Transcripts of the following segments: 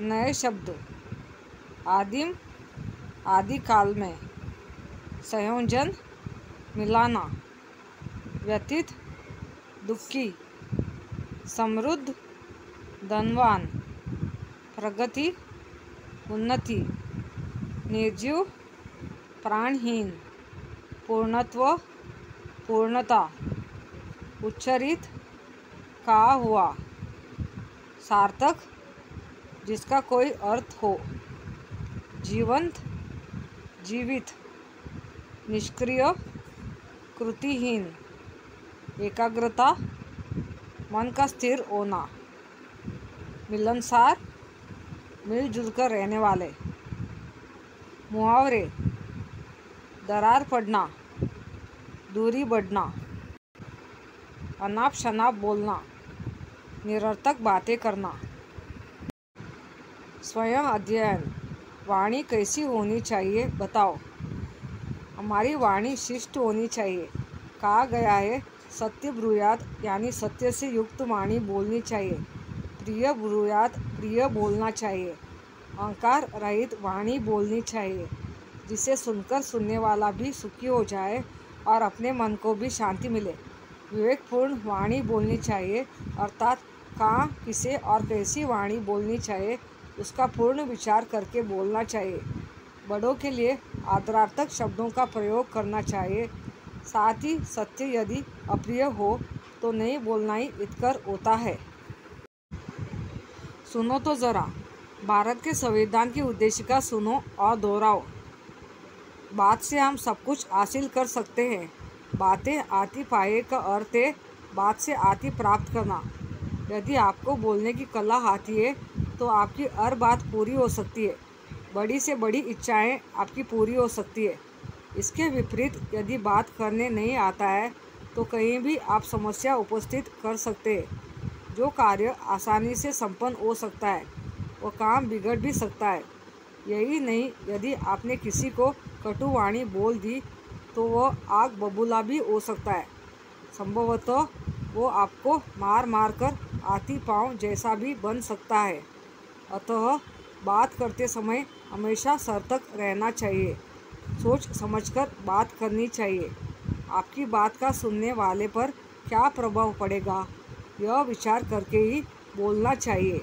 नए शब्द। आदिम, आदिकाल में। संयोजन, मिलाना। व्यतीत, दुखी। समृद्ध, धनवान। प्रगति, उन्नति। निर्जीव, प्राणहीन। पूर्णत्व, पूर्णता। उच्चरित, कहा हुआ। सार्थक, जिसका कोई अर्थ हो। जीवंत, जीवित। निष्क्रिय, कृतिहीन। एकाग्रता, मन का स्थिर होना। मिलनसार, मिलजुल कर रहने वाले। मुहावरे, दरार पड़ना, दूरी बढ़ना। अनाप शनाप बोलना, निरर्थक बातें करना। स्वयं अध्ययन, वाणी कैसी होनी चाहिए बताओ। हमारी वाणी शिष्ट होनी चाहिए। कहा गया है, सत्य ब्रूयात, यानी सत्य से युक्त वाणी बोलनी चाहिए। प्रिय ब्रूयात, प्रिय बोलना चाहिए। अहंकार रहित वाणी बोलनी चाहिए, जिसे सुनकर सुनने वाला भी सुखी हो जाए और अपने मन को भी शांति मिले। विवेकपूर्ण वाणी बोलनी चाहिए, अर्थात कहाँ, किसे और कैसी वाणी बोलनी चाहिए उसका पूर्ण विचार करके बोलना चाहिए। बड़ों के लिए आदरार्थक शब्दों का प्रयोग करना चाहिए। साथ ही सत्य यदि अप्रिय हो तो नहीं बोलना ही हितकर होता है। सुनो तो जरा, भारत के संविधान की उद्देशिका सुनो और दोहराओ। बात से हम सब कुछ हासिल कर सकते हैं। बातें आती पाए का अर्थ है बात से आती प्राप्त करना। यदि आपको बोलने की कला आती है तो आपकी हर बात पूरी हो सकती है। बड़ी से बड़ी इच्छाएं आपकी पूरी हो सकती है। इसके विपरीत यदि बात करने नहीं आता है तो कहीं भी आप समस्या उपस्थित कर सकते हैं। जो कार्य आसानी से संपन्न हो सकता है वो काम बिगड़ भी सकता है। यही नहीं, यदि आपने किसी को कटु वाणी बोल दी तो वह आग बबूला भी हो सकता है। संभवतः वो आपको मार मार कर हाथी पांव जैसा भी बन सकता है। अतः बात करते समय हमेशा सतर्क रहना चाहिए। सोच समझकर बात करनी चाहिए। आपकी बात का सुनने वाले पर क्या प्रभाव पड़ेगा, यह विचार करके ही बोलना चाहिए।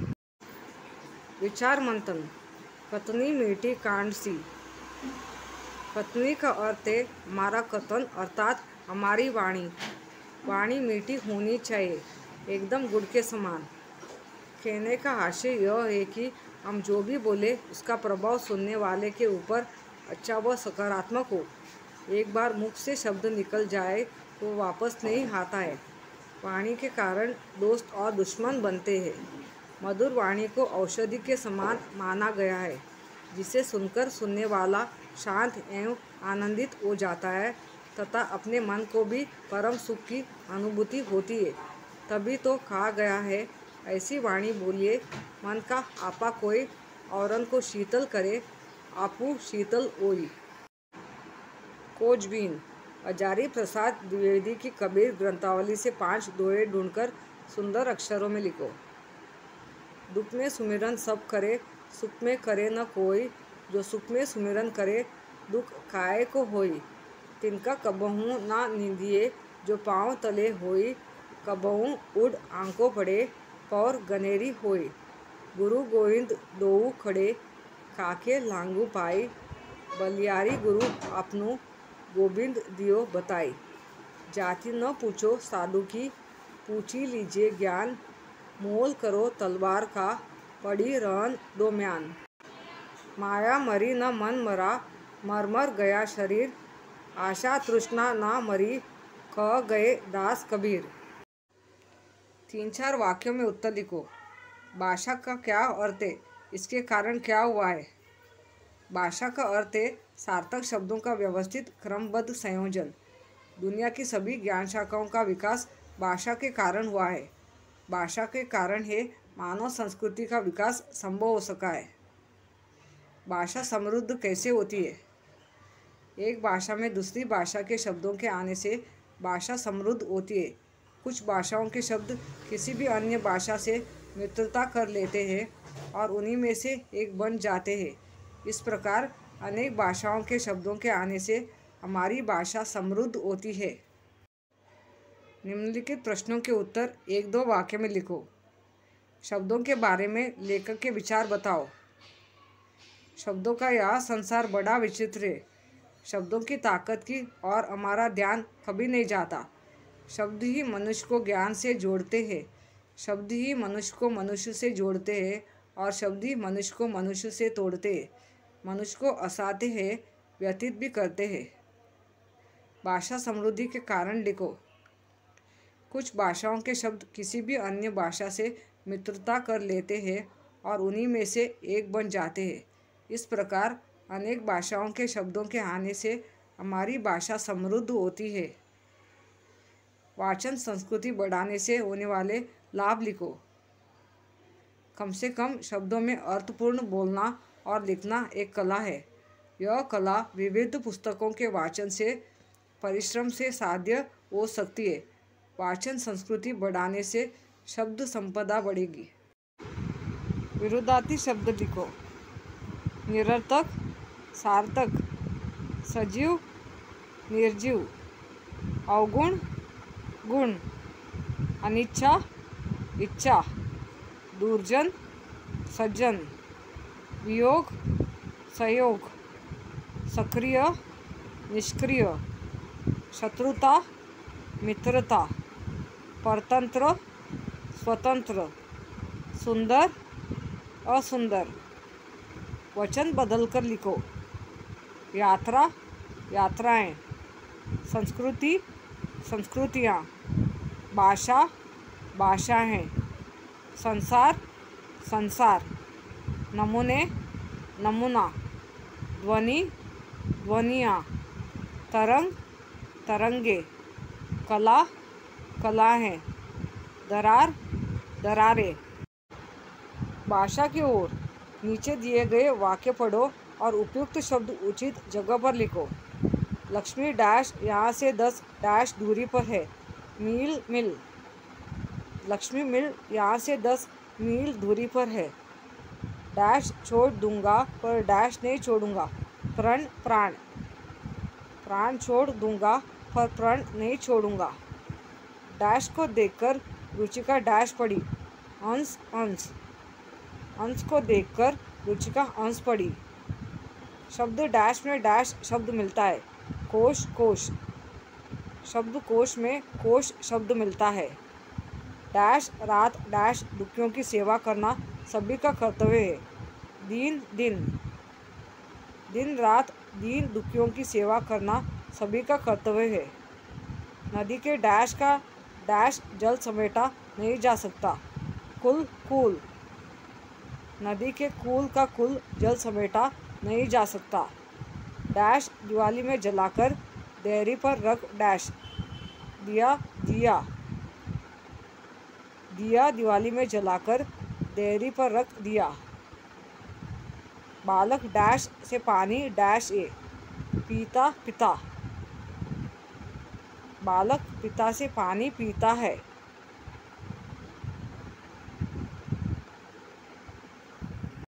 विचार मंथन। कथनी मीठी कांड सी। कथनी का अर्थ है हमारा कथन, अर्थात हमारी वाणी। वाणी मीठी होनी चाहिए, एकदम गुड़ के समान। कहने का आशय यह है कि हम जो भी बोले उसका प्रभाव सुनने वाले के ऊपर अच्छा व सकारात्मक हो। एक बार मुख से शब्द निकल जाए तो वापस नहीं आता है। वाणी के कारण दोस्त और दुश्मन बनते हैं। मधुर वाणी को औषधि के समान माना गया है, जिसे सुनकर सुनने वाला शांत एवं आनंदित हो जाता है तथा अपने मन को भी परम सुख की अनुभूति होती है। तभी तो कहा गया है, ऐसी वाणी बोलिए मन का आपा कोई, औरन को शीतल करे आपू शीतल होई। खोजबीन। हजारी प्रसाद द्विवेदी की कबीर ग्रंथावली से 5 दोहे ढूंढकर सुंदर अक्षरों में लिखो। दुख में सुमिरन सब करे, सुख में करे न कोई। जो सुख में सुमिरन करे, दुख काहे को होई। तिनका कबहू ना निंदिए, जो पाँव तले होई। कबहू उड़ आंकों पड़े, पौर गनेरी होई। गुरु गोविंद दोऊ खड़े, काके लांगू पाई। बलियारी गुरु अपनू, गोविंद दियो बताई। जाति न पूछो साधु की, पूछी लीजिए ज्ञान। मोल करो तलवार का, पड़ी रहन दो म्यान। माया मरी न मन मरा, मर मर गया शरीर। आशा तृष्णा ना मरी, कह गए दास कबीर। 3-4 वाक्यों में उत्तर लिखो। भाषा का क्या अर्थ है, इसके कारण क्या हुआ है। भाषा का अर्थ है सार्थक शब्दों का व्यवस्थित क्रमबद्ध संयोजन। दुनिया की सभी ज्ञान शाखाओं का विकास भाषा के कारण हुआ है। भाषा के कारण है मानव संस्कृति का विकास संभव हो सका है। भाषा समृद्ध कैसे होती है। एक भाषा में दूसरी भाषा के शब्दों के आने से भाषा समृद्ध होती है। कुछ भाषाओं के शब्द किसी भी अन्य भाषा से मित्रता कर लेते हैं और उन्हीं में से एक बन जाते हैं। इस प्रकार अनेक भाषाओं के शब्दों के आने से हमारी भाषा समृद्ध होती है। निम्नलिखित प्रश्नों के उत्तर 1-2 वाक्य में लिखो। शब्दों के बारे में लेखक के विचार बताओ। शब्दों का यह संसार बड़ा विचित्र है। शब्दों की ताकत की और हमारा ध्यान कभी नहीं जाता। शब्द ही मनुष्य को ज्ञान से जोड़ते हैं। शब्द ही मनुष्य को मनुष्य से जोड़ते हैं और शब्द ही मनुष्य को मनुष्य से तोड़ते हैं। मनुष्य को हंसाते हैं, व्यतीत भी करते हैं। भाषा समृद्धि के कारण लिखो। कुछ भाषाओं के शब्द किसी भी अन्य भाषा से मित्रता कर लेते हैं और उन्हीं में से एक बन जाते हैं। इस प्रकार अनेक भाषाओं के शब्दों के आने से हमारी भाषा समृद्ध होती है। वाचन संस्कृति बढ़ाने से होने वाले लाभ लिखो। कम से कम शब्दों में अर्थपूर्ण बोलना और लिखना एक कला है। यह कला विविध पुस्तकों के वाचन से परिश्रम से साध्य हो सकती है। वाचन संस्कृति बढ़ाने से शब्द संपदा बढ़ेगी। विरुद्धार्थी शब्द लिखो। निरर्थक, सार्थक, सजीव, निर्जीव, अवगुण, गुण, अनिच्छा, इच्छा, दुर्जन, सज्जन, वियोग, सहयोग, सक्रिय, निष्क्रिय, शत्रुता, मित्रता, परतंत्र, स्वतंत्र, सुंदर, असुंदर। वचन बदलकर लिखो। यात्रा, यात्राएं, संस्कृति, संस्कृतियाँ, भाषा, भाषाएं, संसार, संसार, नमूने, नमूना, ध्वनि, ध्वनियाँ, तरंग, तरंगे, कला, कलाएं, दरार, दरारें। भाषा की ओर नीचे दिए गए वाक्य पढ़ो और उपयुक्त शब्द उचित जगह पर लिखो। लक्ष्मी डैश यहाँ से 10 डैश दूरी पर है। मील, मिल। लक्ष्मी मिल यहाँ से 10 मील दूरी पर है। डैश छोड़ दूंगा पर डैश नहीं छोड़ूंगा। प्रण, प्राण। प्राण छोड़ दूंगा पर प्रण नहीं छोड़ूंगा। डैश को देखकर रुचिका डैश पड़ी। अंश, अंश। अंश को देखकर रुचिका अंश पड़ी। शब्द डैश में डैश शब्द मिलता है। कोश, कोश। शब्द कोश में कोश शब्द मिलता है। डैश रात डैश दुखियों की सेवा करना सभी का कर्तव्य है। दीन, दिन। दिन रात दीन दुखियों की सेवा करना सभी का कर्तव्य है। नदी के डैश का डैश जल समेटा नहीं जा सकता। कुल, कूल। नदी के कूल का कुल जल समेटा नहीं जा सकता। डैश दिवाली में जलाकर देहरी पर रख डैश। दिया, दिया। दिया दिवाली में जलाकर देहरी पर रख दिया। बालक डैश से पानी डैश ए पीता, पिता। बालक पिता से पानी पीता है।